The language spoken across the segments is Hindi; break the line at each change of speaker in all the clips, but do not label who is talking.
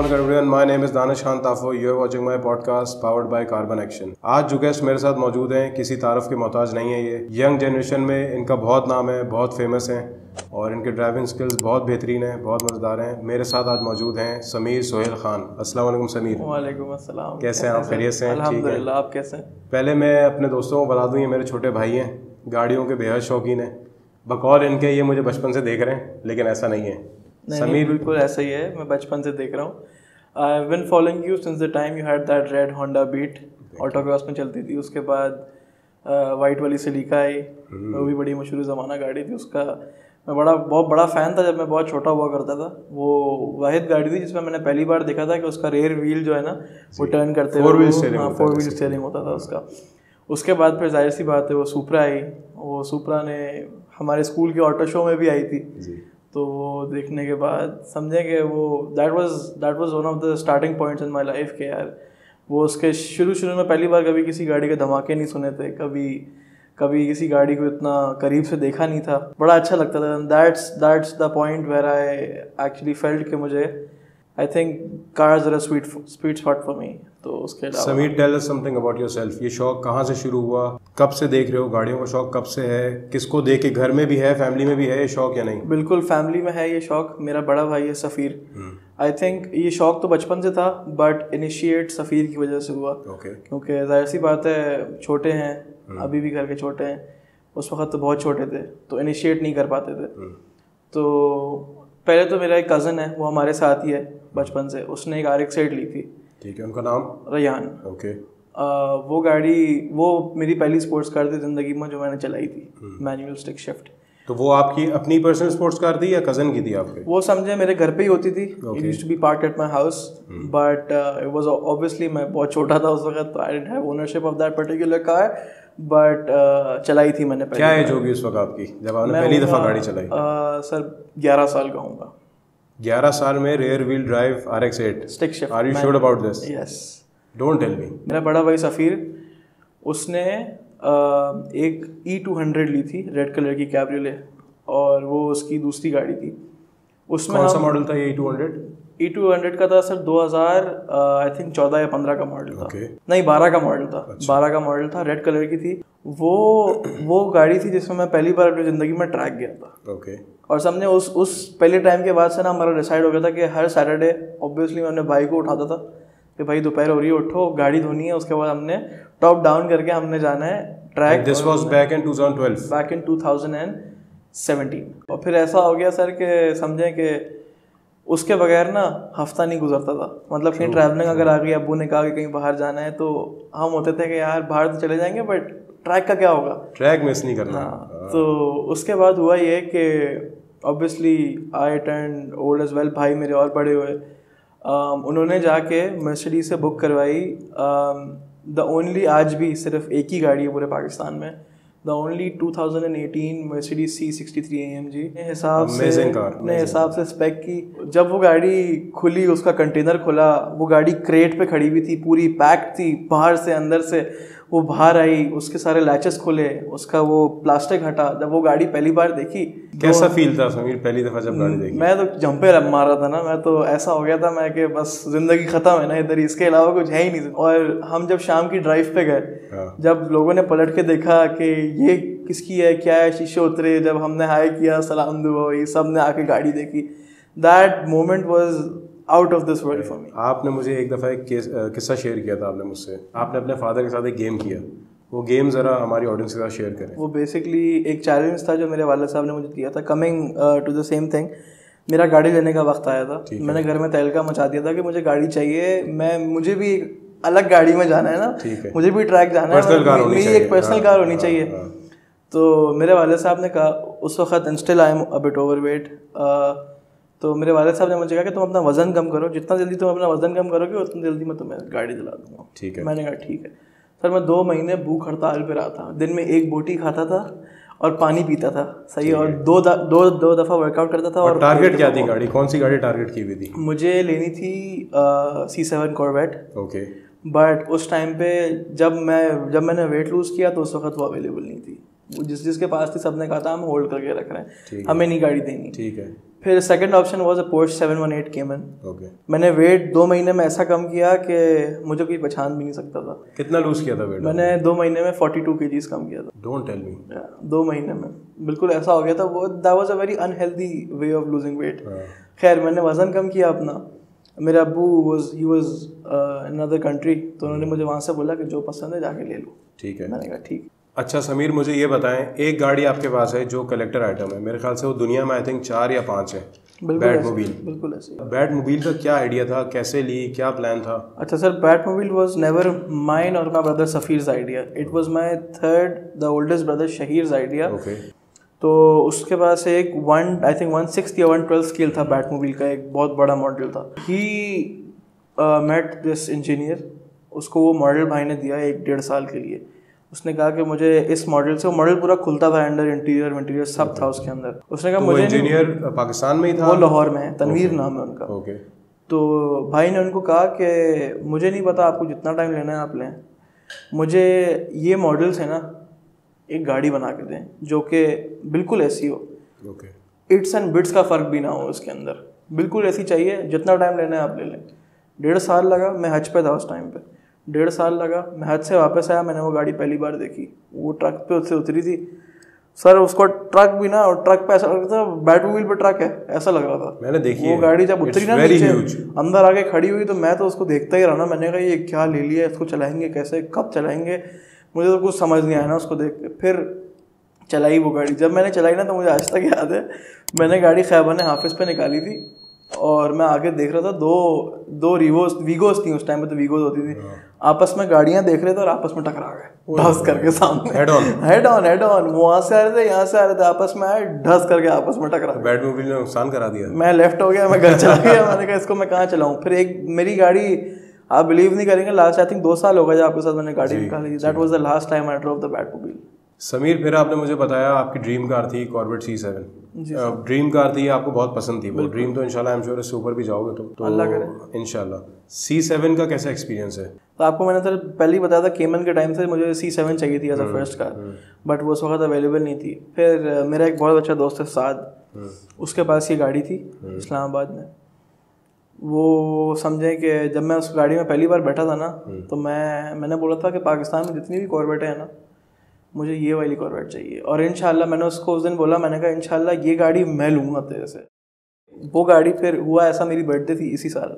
Assalamualaikum everyone. My name is Danish Khan Tafo. You are watching my podcast powered by Carbon Action. आज जो गेस्ट मेरे साथ मौजूद हैं किसी तारफ़ के मोहताज नहीं है। ये यंग जनरेशन में इनका बहुत नाम है, बहुत फेमस हैं और इनके ड्राइविंग स्किल्स बहुत बेहतरीन हैं, बहुत मज़ेदार हैं। मेरे साथ आज मौजूद हैं समीर सोहेल खान। अस्सलाम वालेकुम समीर।
वालेकुम अस्सलाम।
कैसे हैं आप? खैरियत से हैं?
अल्हम्दुलिल्लाह। आप कैसे हैं?
पहले मैं अपने दोस्तों को बता दूँ, ये मेरे छोटे भाई हैं, गाड़ियों के बेहद शौकीन हैं। बकौल इनके ये मुझे बचपन से देख रहे हैं, लेकिन ऐसा नहीं है।
नहीं, बिल्कुल ऐसा ही है। मैं बचपन से देख रहा हूँ। I have been following you since the time you had that red Honda Beat, autocross में चलती थी। उसके बाद वाइट वाली सिलिका आई, वो भी बड़ी मशहूर ज़माना गाड़ी थी उसका। मैं बहुत बड़ा फ़ैन था जब मैं बहुत छोटा हुआ करता था। वो वाहिद गाड़ी थी जिसमें मैंने पहली बार देखा था कि उसका रेयर व्हील जो है ना वो टर्न करते हुए 4 व्हील स्टीयरिंग होता था उसका। उसके बाद फिर जाहिर सी बात है वो सुपरा आई। वो सुपरा ने हमारे स्कूल के ऑटो शो में भी आई थी, तो वो देखने के बाद समझे कि वो that was one of the starting points in my life के यार वो उसके शुरू में पहली बार कभी किसी गाड़ी के धमाके नहीं सुने थे, कभी किसी गाड़ी को इतना करीब से देखा नहीं था। बड़ा अच्छा लगता था। That's the point where I actually felt कि मुझे I think cars are a sweet spot for me. तो उसके अलावा
Sameer, tell us something about yourself. ये शौक कहाँ से शुरू हुआ? कब से देख रहे हो गाड़ियों का शौक? कब से है? किसको देख के? घर में भी है, फैमिली में भी है ये शौक या नहीं?
बिल्कुल फैमिली में है ये शौक। मेरा बड़ा भाई है सफ़ीर। आई थिंक ये शौक तो बचपन से था, बट इनिशिएट सफ़ीर की वजह से हुआ। क्योंकि जाहिर सी बात है, छोटे हैं, अभी भी घर के छोटे हैं, उस वक्त तो बहुत छोटे थे, तो इनिशिएट नहीं कर पाते थे। तो पहले तो मेरा एक कज़न है, वो हमारे साथ ही है बचपन से। उसने एक RX-8 ली थी।
ठीक है, उनका नाम?
रयान।
ओके।
वो गाड़ी वो मेरी पहली स्पोर्ट्स कार थी ज़िंदगी में जो मैंने चलाई थी, मैनुअल स्टिक शिफ्ट।
तो वो आपकी अपनी पर्सनल स्पोर्ट्स कार थी या कज़न की थी आपके?
वो समझे मेरे घर पे ही होती थी। It used to be parked at my house, but it was obviously मैं बहुत छोटा था उस वक्त, तो I didn't have ownership of that particular car, but चलाई थी मैंने पहले।
क्या एज होगी उस वक्त आपकी जब आपने पहली दफ़ा गाड़ी चलाई?
सर 11 साल का हूँगा।
11 साल में rear wheel drive RX-8
stick shift.
Are you sure about this?
Yes.
Don't tell me.
मेरा बड़ा भाई सफ़ीर, उसने एक E200 ली थी, रेड कलर की कैब्रियोले, और वो उसकी दूसरी गाड़ी थी। उसमें
कौन सा मॉडल था ये E200?
E200 का था सर 2000 आई थिंक 14 या 15 का मॉडल था। नहीं, 12 का मॉडल था। 12 का मॉडल था, रेड कलर की थी। वो गाड़ी थी जिसमें मैं पहली बार अपनी ज़िंदगी में ट्रैक गया था। और समझे उस पहले टाइम के बाद से ना हमारा डिसाइड हो गया था कि हर सैटरडे ऑब्वियसली मैं अपने भाई को उठाता था कि भाई दोपहर हो रही है, उठो, गाड़ी धोनी है। उसके बाद हमने टॉप डाउन करके हमने जाना है track.
This was back in 2012?
Back in 2017। और फिर ऐसा हो गया सर कि समझें कि उसके बगैर ना हफ्ता नहीं गुजरता था। मतलब कहीं ट्रैवलिंग अगर आ गई, अब्बू ने कहा कि कहीं बाहर जाना है, तो हम होते थे कि यार बाहर तो चले जाएंगे, बट ट्रैक का क्या होगा,
ट्रैक मिस नहीं करना।
तो उसके बाद हुआ ये कि obviously I turn old as well. भाई मेरे और बड़े हुए, उन्होंने जाके मर्सिडीज से बुक करवाई द ओनली, आज भी सिर्फ एक ही गाड़ी है पूरे पाकिस्तान में, the only 2018 Mercedes C63 AMG हिसाब से स्पेक की। जब वो गाड़ी खुली, उसका कंटेनर खुला, वो गाड़ी क्रेट पे खड़ी हुई थी, पूरी पैक थी बाहर से अंदर से। वो बाहर आई, उसके सारे लैचेस खुले, उसका वो प्लास्टिक हटा। जब वो गाड़ी पहली बार देखी,
कैसा फील था समीर पहली दफ़ा जब गाड़ी देखी?
मैं तो जंपे मार रहा था ना, मैं तो ऐसा हो गया था मैं कि बस ज़िंदगी ख़त्म है ना इधर, इसके अलावा कुछ है ही नहीं। और हम जब शाम की ड्राइव पे गए, जब लोगों ने पलट के देखा कि ये किसकी है, क्या है, शीशे उतरे, जब हमने हाई किया, सलाम दुआ हुई, सब ने आके गाड़ी देखी, that moment was out of this world for me.
आपने मुझे एक दफ़ा एक किस्सा शेयर किया था आपने मुझसे। आपने अपने फादर के साथ एक गेम किया, वो गेम ज़रा हमारी ऑडियंस के साथ शेयर करें। वो
बेसिकली एक चैलेंज था जो मेरे वाले साहब ने मुझे दिया था। Coming to the same thing, मेरा गाड़ी लेने का वक्त आया था। मैंने घर में तहलका मचा दिया था कि मुझे गाड़ी चाहिए, मुझे भी एक अलग गाड़ी में जाना है ना, मुझे भी ट्रैक जाना है, मेरी एक पर्सनल कार होनी चाहिए। तो मेरे वाले साहब ने कहा, उस वक्त instil I am a bit overweight, तो मेरे वाले साहब ने मुझे कहा कि तुम अपना वज़न कम करो, जितना जल्दी तुम अपना वज़न कम करोगे उतनी जल्दी मैं तुम्हें गाड़ी दिला दूँगा।
ठीक है।
मैंने कहा ठीक है सर। मैं 2 महीने भूख हड़ताल पे रहा था, दिन में 1 बोटी खाता था और पानी पीता था, सही, और दो दफ़ा वर्कआउट करता था। और
टारगेट क्या थी गाड़ी? कौन सी गाड़ी टारगेट की हुई थी?
मुझे लेनी थी C7 कॉर्वेट।
ओके।
बट उस टाइम पे जब मैंने वेट लूज़ किया तो उस वक्त वो अवेलेबल नहीं थी। जिसके पास थी सबने कहा था हम होल्ड करके रख रहे हैं, हमें नहीं गाड़ी देनी।
ठीक है।
फिर second option was a Porsche 718 Cayman.
Okay.
मैंने वेट 2 महीने में ऐसा कम किया कि मुझे कोई पहचान भी नहीं सकता था।
कितना लूज किया था वेट?
मैंने 2 महीने में 42 kgs कम किया था।
डोंट टेल मी।
2 महीने में बिल्कुल ऐसा हो गया था वो। That was a very unhealthy way of losing weight. खैर मैंने वज़न कम किया अपना। मेरा अब्बू ही वाज इन अदर कंट्री, तो उन्होंने मुझे वहाँ से बोला कि जो पसंद है जाके ले लो।
ठीक है।
मैंने कहा ठीक।
अच्छा समीर, मुझे ये बताएं, एक गाड़ी आपके पास है जो कलेक्टर आइटम है, मेरे ख्याल से वो दुनिया में आई थिंक 4 या 5 है, बैटमोबाइल।
बिल्कुल ऐसे।
बैटमोबाइल का क्या आइडिया था, कैसे ली, क्या प्लान था?
अच्छा sir, Batmobile was never mine और my brother Safeer's idea. It was my third the oldest brother Shaheer's idea.
Okay.
तो उसके पास एक 1/6 या 1/12 स्केल था बैटमोबाइल का, एक बहुत बड़ा मॉडल था। ही मेट दिस इंजीनियर, उसको वो मॉडल भाई ने दिया 1-1.5 साल के लिए। उसने कहा कि मुझे इस मॉडल से, वो मॉडल पूरा खुलता था, अंडर इंटीरियर सब था उसके अंदर। उसने कहा मुझे
इंजीनियर पाकिस्तान में ही था?
वो लाहौर में है, तनवीर नाम है उनका।
ओके।
तो भाई ने उनको कहा कि मुझे नहीं पता, आपको जितना टाइम लेना है आप लें, मुझे ये मॉडल्स है ना एक गाड़ी बना के दें जो कि बिल्कुल ऐसी हो।
ओके।
इट्स एंड बिट्स का फ़र्क भी ना हो उसके अंदर, बिल्कुल ऐसी चाहिए, जितना टाइम लेना है आप ले लें। 1.5 साल लगा, मैं हज पे था उस टाइम पे। 1.5 साल लगा, मैं हज से वापस आया, मैंने वो गाड़ी पहली बार देखी। वो ट्रक पे उससे उतरी थी सर, उसको ट्रक भी ना, और ट्रक पे ऐसा लग रहा था बैटमोबाइल पे ट्रक है, ऐसा लग रहा था।
मैंने देखी
वो गाड़ी जब उतरी ना नीचे,
ह्यूज,
अंदर आके खड़ी हुई, तो मैं तो उसको देखता ही रहा ना। मैंने कहा ये क्या ले लिया, इसको चलाएंगे कैसे, कब चलाएंगे, मुझे तो कुछ समझ नहीं आया ना उसको देख के। फिर चलाई वो गाड़ी। जब मैंने चलाई ना, तो मुझे आज तक याद है, मैंने गाड़ी खैबान हाफिज़ पे निकाली थी और मैं आगे देख रहा था, दो वीगोस थी उस टाइम पे, तो वीगोस होती थी, आपस में गाड़ियां देख रहे थे और आपस में टकरा गए ढस करके सामने। हेड ऑन वहां से आ रहे थे, यहाँ से आ रहे थे, आपस में आए, ढस करके आपस में टकरा।
बैटमोबाइल ने नुकसान करा दिया।
मैं लेफ्ट हो गया, मैं घर चला गया। मैंने कहा इसको मैं कहाँ चलाऊँ। फिर एक मेरी गाड़ी, आप बिलीव नहीं करेंगे, लास्ट आई थिंक 2 साल हो गए जब आपके साथ मैंने गाड़ी निकाली। That was the last time I drove the Batmobile.
Sameer, फिर आपने मुझे बताया आपकी ड्रीम कार थी कॉर्वेट C7। ड्रीम कार थी, आपको बहुत पसंद थी वो ड्रीम, तो इंशाल्लाह आई एम श्योर इससे ऊपर भी जाओगे तुम तो,
अल्लाह करे
इंशाल्लाह। C7 का कैसा एक्सपीरियंस है?
तो आपको मैंने तो पहले ही बताया था, केमन के टाइम से मुझे C7 चाहिए थी as a first car, but वो उस वक्त अवेलेबल नहीं थी। फिर मेरा एक बहुत अच्छा दोस्त है साद, उसके पास ये गाड़ी थी इस्लामाबाद में। वो समझे कि जब मैं उस गाड़ी में पहली बार बैठा था ना, तो मैंने बोला था कि पाकिस्तान में जितनी भी कॉर्वेटें हैं ना, मुझे ये वाली कॉर्वेट चाहिए। और इंशाल्लाह मैंने उसको उस दिन बोला, मैंने कहा इंशाल्लाह ये गाड़ी मैं लूँगा तेरे से। वो गाड़ी फिर हुआ ऐसा, मेरी बर्थडे थी इसी साल,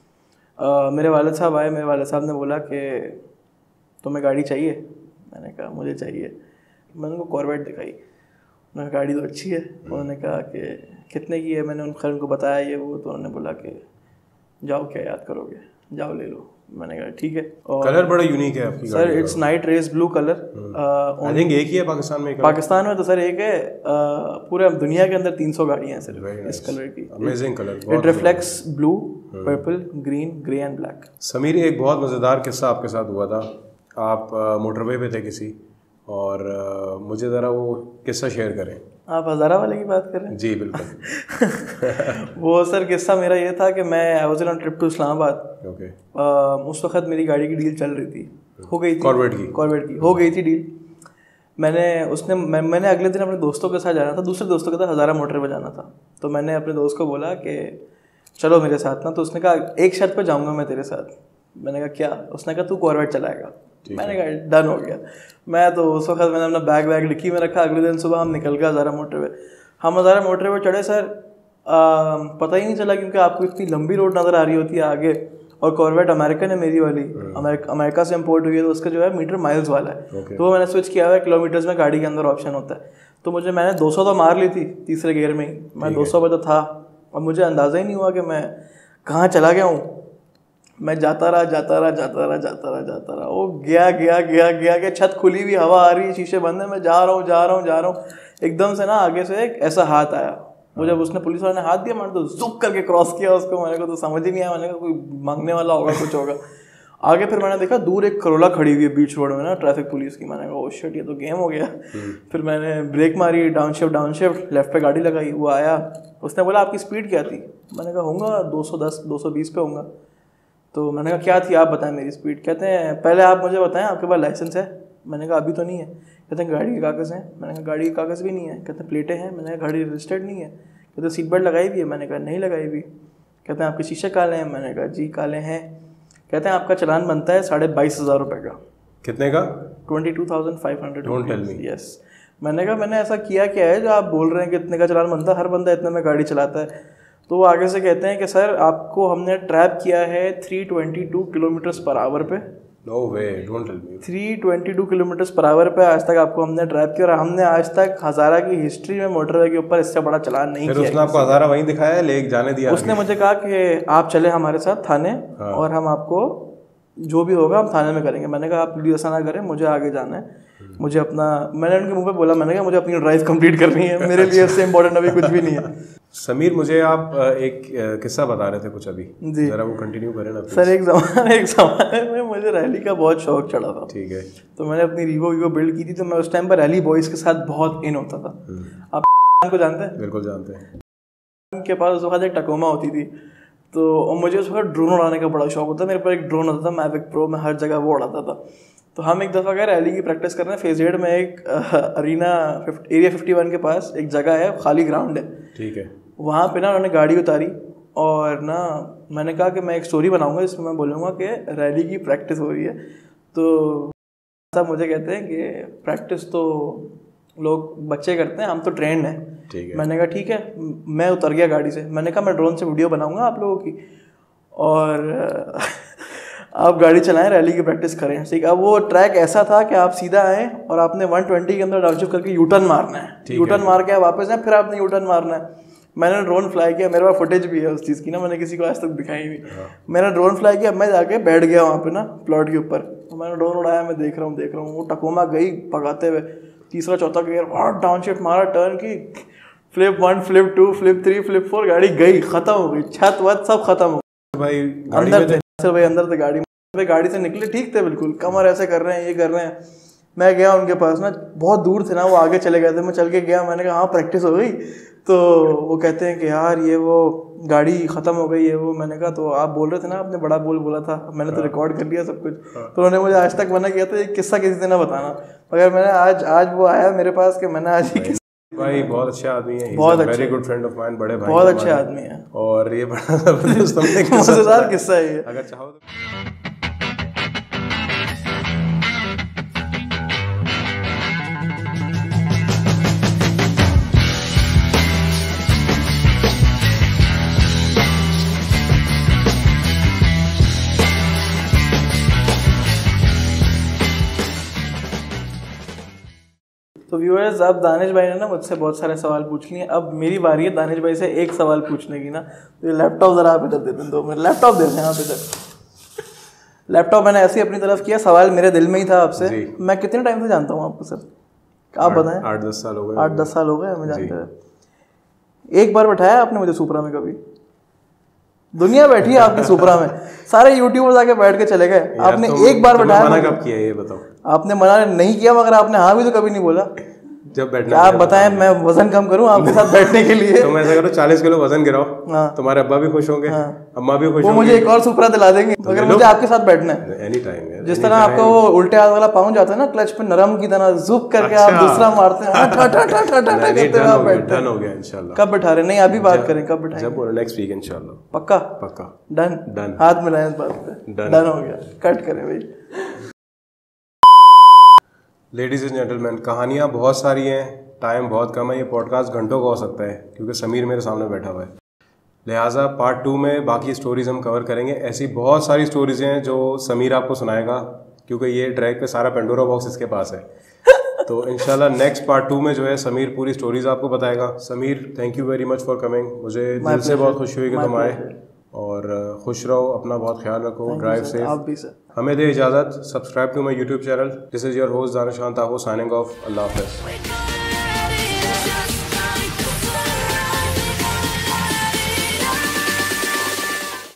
मेरे वालिद साहब आए, मेरे वालिद साहब ने बोला कि तुम्हें गाड़ी चाहिए? मैंने कहा मुझे चाहिए। मैंने उनको कॉर्वेट दिखाई, उन्होंने गाड़ी तो अच्छी है। उन्होंने कहा कि कितने की है? मैंने उनको बताया ये वो, तो उन्होंने बोला कि जाओ क्या याद करोगे, जाओ ले लो। मैंने कहा ठीक है। और
कलर बड़ा यूनिक है आपकी
sir, it's night race blue colour.
I think एक ही है पाकिस्तान में।
पाकिस्तान में तो सर एक है, पूरे दुनिया के अंदर 300 गाड़ियाँ हैं सिर्फ इस कलर की।
Amazing colour,
it reflects blue, purple, green, grey and black.
Sameer, एक बहुत मज़ेदार किस्सा आपके साथ हुआ था। आप मोटरवे पे थे किसी, और मुझे ज़रा वो किस्सा शेयर करें।
आप हज़ारा वाले की बात कर रहे हैं?
जी बिल्कुल।
वो सर किस्सा मेरा ये था कि मैं I was on trip to Islamabad.
Okay.
उस वक्त मेरी गाड़ी की डील चल रही थी, हो गई थी
कॉर्वेट की
हो गई थी डील। मैंने अगले दिन अपने दोस्तों के साथ जाना था, दूसरे दोस्तों के साथ हज़ारा मोटर पे जाना था। तो मैंने अपने दोस्त को बोला कि चलो मेरे साथ ना। तो उसने कहा एक शर्त पे जाऊँगा मैं तेरे साथ। मैंने कहा क्या? उसने कहा तू कॉर्वेट चलाएगा। मैंने कहा डन हो गया। मैं तो उस वक्त मैंने अपना बैग डिक्की में रखा। अगले दिन सुबह हम निकल गए हज़ारा मोटर पे। हम हज़ारा मोटर पे चढ़े सर, पता ही नहीं चला, क्योंकि आपको इतनी लंबी रोड नज़र आ रही होती है आगे, और कॉर्वेट अमेरिकन है मेरी वाली, अमेरिका से इम्पोर्ट हुई है, तो उसका जो है मीटर माइल्स वाला है। तो मैंने स्विच किया हुआ है, किलोमीटर्स में गाड़ी के अंदर ऑप्शन होता है। तो मैंने 200 तो मार ली थी तीसरे गियर में ही। मैं 200 पे तो था, और मुझे अंदाज़ा ही नहीं हुआ कि मैं कहाँ चला गया हूँ। मैं जाता रहा। वो गया। छत खुली हुई, हवा आ रही है, शीशे बंद है, मैं जा रहा हूँ। एकदम से ना आगे से एक ऐसा हाथ आया। वो जब उसने पुलिस वाले ने हाथ दिया, मैंने तो जुक करके क्रॉस किया उसको। मैंने को तो समझ ही नहीं आया, मैंने कहा कोई मांगने वाला होगा, कुछ होगा आगे। फिर मैंने देखा दूर एक करोला खड़ी हुई है बीच रोड में ना, ट्रैफिक पुलिस की। मैंने कहा ओ शिट, ये तो गेम हो गया। फिर मैंने ब्रेक मारी, डाउनशिफ्ट, लेफ्ट पे गाड़ी लगाई। वो आया, उसने बोला आपकी स्पीड क्या थी? मैंने कहा होगा 210 220 पे होगा। तो मैंने कहा क्या थी आप बताएं मेरी स्पीड। कहते हैं पहले आप मुझे बताएं आपके पास लाइसेंस है? मैंने कहा अभी तो नहीं है। कहते हैं गाड़ी के कागज़ हैं? मैंने कहा गाड़ी के कागज़ भी नहीं है। कहते हैं प्लेटें हैं? मैंने कहा गाड़ी रजिस्टर्ड नहीं है। कहते सीट बेल्ट लगाई भी है? मैंने कहा नहीं लगाई भी। कहते हैं आपके शीशे काले हैं? मैंने कहा जी काले हैं। कहते हैं आपका चालान बनता है 22,500 रुपये का।
कितने का?
22,500।
Don't tell me.
यस। मैंने कहा मैंने ऐसा किया क्या है जो आप बोल रहे हैं कि इतने का चालान बनता है? हर बंदा इतने में गाड़ी चलाता है। तो वो आगे से कहते हैं कि सर आपको हमने ट्रैप किया है 322 किलोमीटर्स पर आवर पे।
No way, don't tell me.
322 kilometres per hour पे आज तक आपको हमने ट्रैप किया, और हमने आज तक हज़ारा की हिस्ट्री में मोटरवे के ऊपर इससे बड़ा चालान नहीं किया।
उसने आपको हज़ारा वहीं दिखाया, ले जाने दिया?
उसने मुझे कहा कि आप चले हमारे साथ थाने, और हम आपको जो भी होगा हम थाने में करेंगे। मैंने कहा आप प्लीज़ ऐसा ना करें, मुझे आगे जाना है, मुझे अपना, मैंने उनके मुंह पे बोला, मैंने कहा मुझे अपनी ड्राइव कंप्लीट करनी है, मेरे लिए इससे इम्पोर्टेंट अभी कुछ भी नहीं है।
समीर, मुझे आप एक किस्सा बता रहे थे कुछ अभी, जरा वो कंटिन्यू करें ना
सर। एक ज़माने में मुझे रैली का बहुत शौक चढ़ा था।
ठीक है।
तो मैंने अपनी रीवो बिल्ड की थी, तो मैं उस टाइम पर रैली बॉयज़ के साथ बहुत इन होता था। आप को जानते हैं?
बिल्कुल जानते हैं।
उनके पास उस वक्त एक टकोमा होती थी, तो मुझे उस वक्त ड्रोन उड़ाने का बड़ा शौक होता था। मेरे पास एक ड्रोन होता था मैविक प्रो, मैं हर जगह वो उड़ाता था। तो हम एक दफ़ा गए रैली की प्रैक्टिस करने फेज 8 में, एक अरीना एरिया 51 के पास एक जगह है, खाली ग्राउंड है। ठीक है। वहाँ पे ना उन्होंने गाड़ी उतारी, और ना मैंने कहा कि मैं एक स्टोरी बनाऊंगा जिसमें मैं बोलूँगा कि रैली की प्रैक्टिस हो रही है। तो सब मुझे कहते हैं कि प्रैक्टिस तो लोग बच्चे करते हैं, हम तो ट्रेंड हैं। ठीक है। मैंने कहा ठीक है। मैं उतर गया गाड़ी से, मैंने कहा मैं ड्रोन से वीडियो बनाऊंगा आप लोगों की, और आप गाड़ी चलाएं, रैली की प्रैक्टिस करें। ठीक है। अब वो ट्रैक ऐसा था कि आप सीधा आए और आपने 120 के अंदर डाउनशिफ्ट करके यूटर्न मारना है। यूटर्न मार के आप वापस आए, फिर आपने यूटर्न मारना है। मैंने ड्रोन फ्लाई किया, मेरे पास फुटेज भी है उस चीज़ की ना, मैंने किसी को आज तक दिखाई नहीं। मैंने ड्रोन फ्लाई किया, मैं जाके बैठ गया वहाँ पे ना प्लॉट के ऊपर, तो मैंने ड्रोन उड़ाया, मैं देख रहा हूँ वो टकोमा गई भगाते हुए, तीसरा चौथा गियर और डाउनशिफ्ट मारा, टर्न की, फ्लिप 1 फ्लिप 2 फ्लिप 3 फ्लिप 4, गाड़ी गई, खत्म हो गई, छत वत सब खत्म हो गई। भाई अंदर थे गाड़ी से निकले, ठीक थे बिल्कुल, कमर ऐसे कर रहे हैं, ये कर रहे हैं। मैं गया उनके पास ना, बहुत दूर थे ना वो, आगे चले गए थे, मैं चल के गया, मैंने कहा हाँ प्रैक्टिस हो गई? तो वो कहते हैं कि यार ये वो गाड़ी ख़त्म हो गई है वो। मैंने कहा तो आप बोल रहे थे ना, आपने बड़ा बोल बोला था, मैंने तो रिकॉर्ड कर लिया सब कुछ। तो उन्होंने मुझे आज तक मना किया था ये किस्सा किसी दिन ना बताना, मगर मैंने आज वो आया मेरे पास कि मैंने आज ही।
भाई बहुत अच्छा आदमी है,
बहुत अच्छा,
very good friend of mine, बड़े भाई,
बहुत अच्छे आदमी है,
और ये बड़ा जबरदस्त
मजेदार किस्सा है ये,
अगर चाहो तो।
तो व्यूअर्स, अब दानिश भाई ने ना मुझसे बहुत सारे सवाल पूछ लिए, अब मेरी बारी है दानिश भाई से एक सवाल पूछने की ना। तो ये लैपटॉप ज़रा आप इधर दे दें, 2 मिनट लैपटॉप दे दें आप इधर। लैपटॉप मैंने ऐसे ही अपनी तरफ किया, सवाल मेरे दिल में ही था आपसे। मैं कितने टाइम से जानता हूँ आपको सर, आप बताएं?
8-10 साल हो गए।
8-10 साल हो गए हमें जानते हुए। एक बार बैठाया आपने मुझे सुपरा में? कभी? दुनिया बैठी है आपकी सुपरा में, सारे यूट्यूबर्स आके बैठ के चले गए, आपने एक बार बैठाया?
मना कब किया ये बताओ?
आपने मना नहीं किया, मगर आपने हाँ भी तो कभी नहीं बोला।
जब बैठना
आप बताएं, मैं वजन कम करूं आपके साथ बैठने के लिए?
तो मैं ऐसा करो 40 किलो वजन गिराओ, तुम्हारे अब्बा भी खुश होंगे, अम्मा भी खुश
होंगे, वो मुझे एक और सुपरा दिला देंगे, मगर मुझे आपके साथ बैठना है
एनी टाइम।
जिस तरह आपका वो उल्टे हाथ वाला पाउंड जाता है ना क्लच पे, नरम की तरह जुक करके आप दूसरा मारते हैं, डन
हो गया इंशाल्लाह।
कब बैठा रहे? नहीं अभी बात करें, कब बैठाएंगे?
जब बोलो नेक्स्ट वीक इंशाल्लाह।
पक्का?
पक्का।
डन। हाथ मिलाएं इस बात पे, डन हो गया, कट करें भाई।
लेडीज एंड जेंटलमैन, कहानियाँ बहुत सारी हैं, टाइम बहुत कम है, ये पॉडकास्ट घंटों का हो सकता है क्योंकि समीर मेरे सामने बैठा हुआ है, लिहाजा पार्ट 2 में बाकी स्टोरीज़ हम कवर करेंगे। ऐसी बहुत सारी स्टोरीज़ हैं जो समीर आपको सुनाएगा क्योंकि ये ट्रैक पे सारा पेंडोरा बॉक्स इसके पास है। तो इंशाल्लाह नेक्स्ट पार्ट 2 में जो है समीर पूरी स्टोरीज़ आपको बताएगा। Sameer, thank you very much for coming, मुझे दिल से बहुत खुशी हुई कि तुम आए, और खुश रहो, अपना बहुत ख्याल रखो, ड्राइव सेफ।
आप भी सर।
हमें दे इजाज़त, subscribe to my YouTube channel. This is your host Danish Khan ताहो साइनिंग ऑफ। अल्लाह हाफ़िज़।